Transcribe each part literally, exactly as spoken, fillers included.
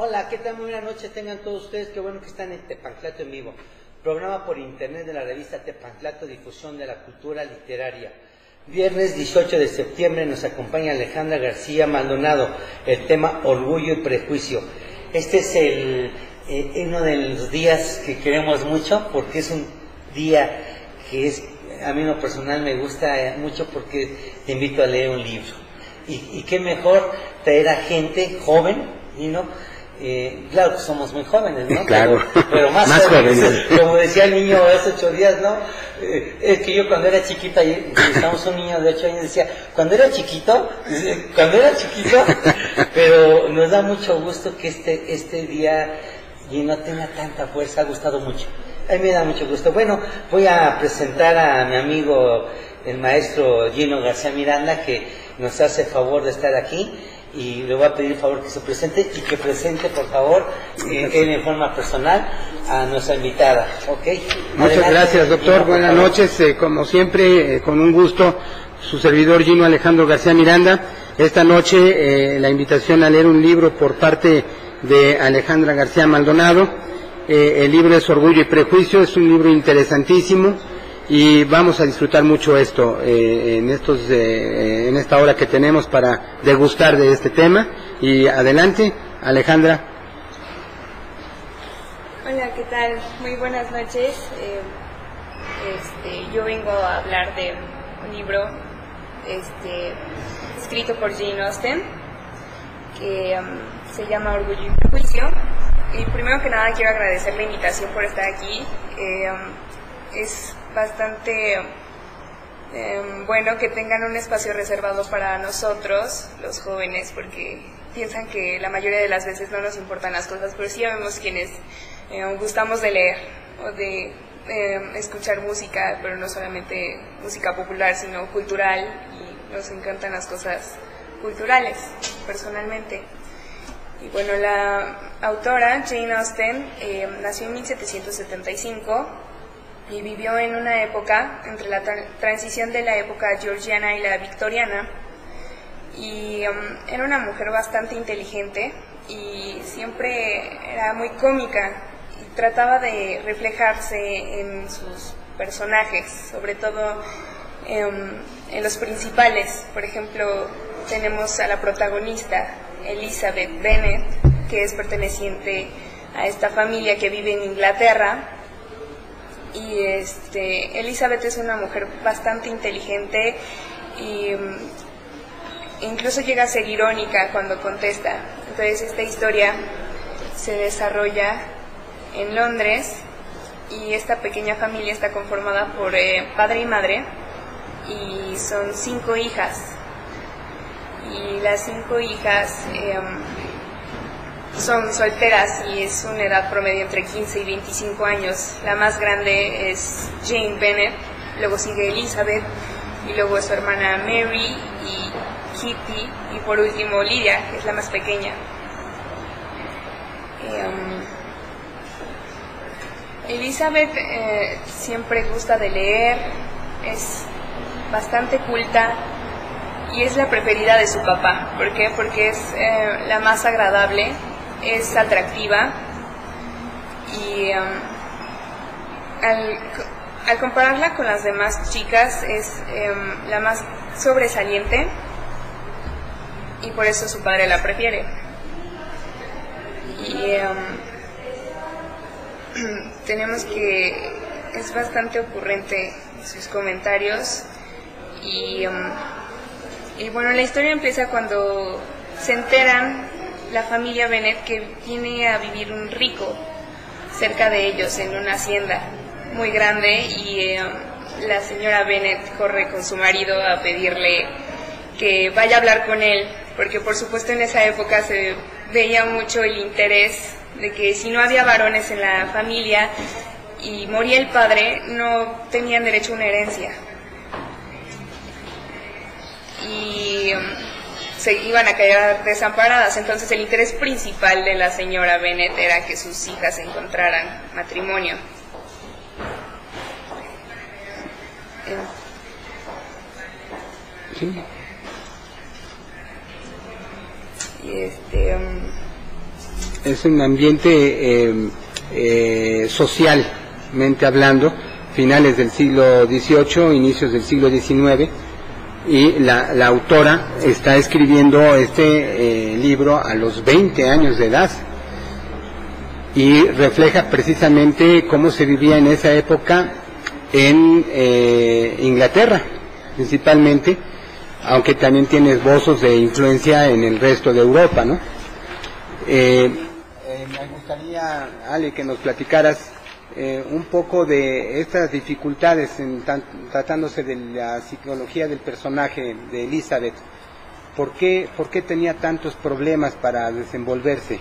Hola, ¿qué tal? Muy buenas noches, tengan todos ustedes, qué bueno que están en Tepanclato en vivo. Programa por internet de la revista Tepanclato, difusión de la cultura literaria. Viernes dieciocho de septiembre nos acompaña Alejandra García Maldonado, el tema Orgullo y Prejuicio. Este es el, eh, uno de los días que queremos mucho, porque es un día que es, a mí en lo personal me gusta mucho porque te invito a leer un libro. Y, y qué mejor traer a gente joven, ¿y no? Eh, claro que somos muy jóvenes, ¿no? Claro. Pero, pero más, más jóvenes, jóvenes. Como decía el niño hace ocho días, ¿no? Eh, es que yo cuando era chiquita, estábamos un niño de ocho años, decía, cuando era chiquito, cuando era chiquito, pero nos da mucho gusto que este, este día y no tenga tanta fuerza, ha gustado mucho. A mí me da mucho gusto. Bueno, voy a presentar a mi amigo, el maestro Gino García Miranda, que nos hace favor de estar aquí. Y le voy a pedir favor que se presente y que presente por favor eh, él en forma personal a nuestra invitada, ¿ok? Muchas Adelante, gracias, doctor. Gino, buenas noches, eh, como siempre, eh, con un gusto, su servidor Gino Alejandro García Miranda. Esta noche eh, la invitación a leer un libro por parte de Alejandra García Maldonado. Eh, el libro es Orgullo y Prejuicio, es un libro interesantísimo. Y vamos a disfrutar mucho esto eh, en estos eh, en esta hora que tenemos para degustar de este tema. Y adelante, Alejandra. Hola, ¿qué tal? Muy buenas noches. Eh, este, yo vengo a hablar de un libro este, escrito por Jane Austen que um, se llama Orgullo y Prejuicio. Y primero que nada quiero agradecer la invitación por estar aquí. Eh, um, es bastante eh, bueno que tengan un espacio reservado para nosotros, los jóvenes, porque piensan que la mayoría de las veces no nos importan las cosas, pero sí vemos quienes eh, gustamos de leer o de eh, escuchar música, pero no solamente música popular, sino cultural, y nos encantan las cosas culturales, personalmente. Y bueno, la autora, Jane Austen, eh, nació en mil setecientos setenta y cinco, y vivió en una época entre la tra transición de la época georgiana y la victoriana, y um, era una mujer bastante inteligente y siempre era muy cómica y trataba de reflejarse en sus personajes, sobre todo um, en los principales. Por ejemplo, tenemos a la protagonista, Elizabeth Bennet, que es perteneciente a esta familia que vive en Inglaterra. Y este, Elizabeth es una mujer bastante inteligente y um, incluso llega a ser irónica cuando contesta. Entonces esta historia se desarrolla en Londres y esta pequeña familia está conformada por eh, padre y madre, y son cinco hijas. Y las cinco hijas eh, son solteras y es una edad promedio entre quince y veinticinco años. La más grande es Jane Bennet, luego sigue Elizabeth, y luego su hermana Mary y Kitty, y por último Lydia, que es la más pequeña. Eh, um, Elizabeth eh, siempre gusta de leer, es bastante culta y es la preferida de su papá. ¿Por qué? Porque es eh, la más agradable, es atractiva y um, al, al compararla con las demás chicas es um, la más sobresaliente, y por eso su padre la prefiere. Y um, tenemos que es bastante ocurrente en sus comentarios y, um, y bueno, la historia empieza cuando se enteran la familia Bennet que viene a vivir un rico cerca de ellos en una hacienda muy grande, y eh, la señora Bennet corre con su marido a pedirle que vaya a hablar con él, porque por supuesto en esa época se veía mucho el interés de que si no había varones en la familia y moría el padre, no tenían derecho a una herencia. Y um, se iban a quedar desamparadas. Entonces el interés principal de la señora Bennet era que sus hijas encontraran matrimonio. Sí. Y este um, es un ambiente eh, eh, socialmente hablando, finales del siglo dieciocho, inicios del siglo diecinueve, y la, la autora está escribiendo este eh, libro a los veinte años de edad, y refleja precisamente cómo se vivía en esa época en eh, Inglaterra, principalmente, aunque también tiene esbozos de influencia en el resto de Europa, ¿no? Eh, eh, me gustaría, Ale, que nos platicaras eh, un poco de estas dificultades en tan, tratándose de la psicología del personaje de Elizabeth. ¿Por qué, por qué tenía tantos problemas para desenvolverse?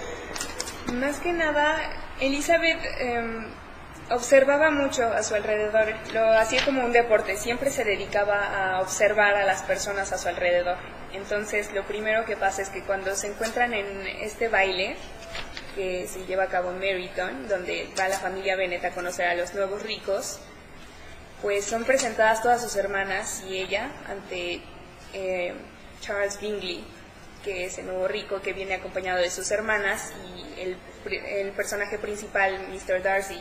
Más que nada, Elizabeth eh, observaba mucho a su alrededor, lo hacía como un deporte, siempre se dedicaba a observar a las personas a su alrededor. Entonces, lo primero que pasa es que cuando se encuentran en este baile, que se lleva a cabo en Meryton, donde va la familia Bennet a conocer a los nuevos ricos, pues son presentadas todas sus hermanas y ella ante eh, Charles Bingley, que es el nuevo rico que viene acompañado de sus hermanas, y el, el personaje principal, mister Darcy.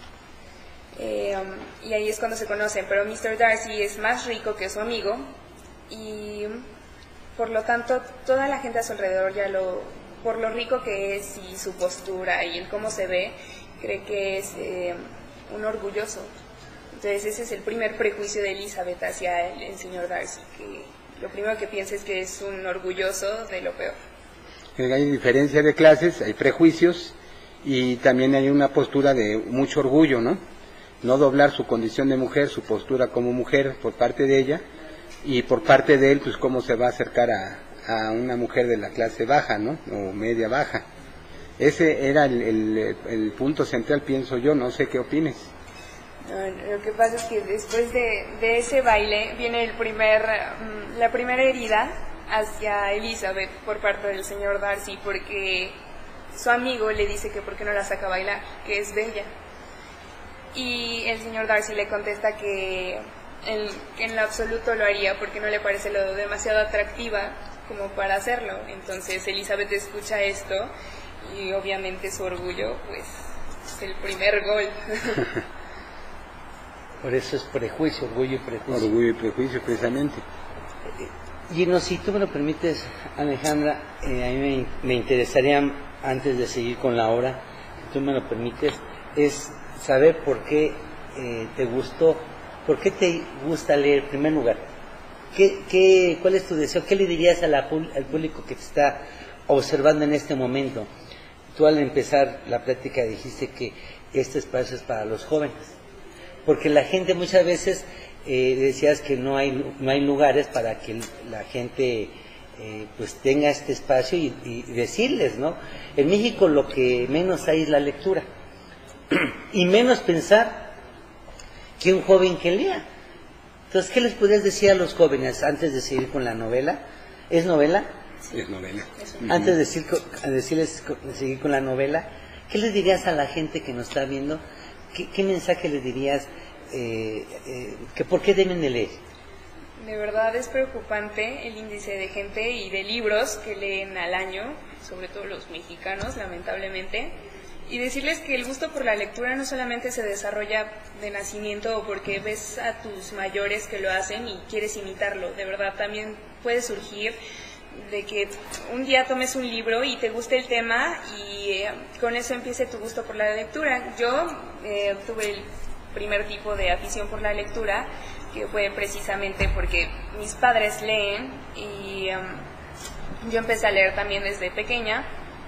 Eh, um, y ahí es cuando se conocen, pero mister Darcy es más rico que su amigo, y por lo tanto toda la gente a su alrededor, ya lo, por lo rico que es y su postura y el cómo se ve, cree que es eh, un orgulloso. Entonces ese es el primer prejuicio de Elizabeth hacia el, el señor Darcy, que lo primero que piensa es que es un orgulloso de lo peor. Hay diferencia de clases, hay prejuicios, y también hay una postura de mucho orgullo, ¿no? No doblar su condición de mujer, su postura como mujer por parte de ella, y por parte de él, pues cómo se va a acercar a, a una mujer de la clase baja, ¿no? O media baja. Ese era el, el, el punto central, pienso yo, no sé qué opines. No, lo que pasa es que después de, de ese baile viene el primer, um, la primera herida hacia Elizabeth por parte del señor Darcy, porque su amigo le dice que por qué no la saca a bailar, que es bella. Y el señor Darcy le contesta que en, que en lo absoluto lo haría porque no le parece lo demasiado atractiva como para hacerlo. Entonces Elizabeth escucha esto y obviamente su orgullo, pues, es el primer gol. Por eso es prejuicio, orgullo y prejuicio. Orgullo y prejuicio, precisamente. Gino, si tú me lo permites, Alejandra, eh, a mí me, me interesaría, antes de seguir con la obra, si tú me lo permites, es saber por qué eh, te gustó, por qué te gusta leer en primer lugar. ¿Qué, qué, ¿Cuál es tu deseo? ¿Qué le dirías a la, al público que te está observando en este momento? Tú al empezar la plática dijiste que este espacio es para los jóvenes, porque la gente muchas veces eh, decías que no hay no hay lugares para que la gente eh, pues tenga este espacio y, y decirles, ¿no? En México lo que menos hay es la lectura y menos pensar que un joven que lea. Entonces, ¿qué les podrías decir a los jóvenes antes de seguir con la novela? ¿Es novela? Sí, es novela. Antes de, decir, de decirles de seguir con la novela, ¿qué les dirías a la gente que nos está viendo? ¿Qué, qué mensaje les dirías? Eh, eh, que ¿por qué deben de leer? De verdad es preocupante el índice de gente y de libros que leen al año, sobre todo los mexicanos, lamentablemente. Y decirles que el gusto por la lectura no solamente se desarrolla de nacimiento o porque ves a tus mayores que lo hacen y quieres imitarlo. De verdad también puede surgir de que un día tomes un libro y te guste el tema y eh, con eso empiece tu gusto por la lectura. Yo eh, tuve el primer tipo de afición por la lectura, que fue precisamente porque mis padres leen y um, yo empecé a leer también desde pequeña.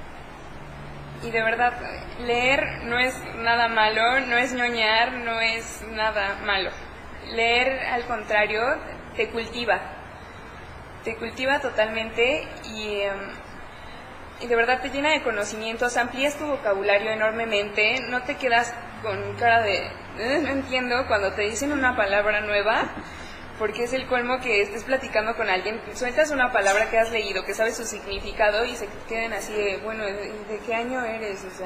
Y de verdad, leer no es nada malo, no es ñoñar, no es nada malo. Leer, al contrario, te cultiva, te cultiva totalmente y, um, y de verdad te llena de conocimientos, amplías tu vocabulario enormemente, no te quedas con cara de, eh, no entiendo, cuando te dicen una palabra nueva, porque es el colmo que estés platicando con alguien, sueltas una palabra que has leído, que sabes su significado y se queden así de, bueno, ¿de, de qué año eres? O sea,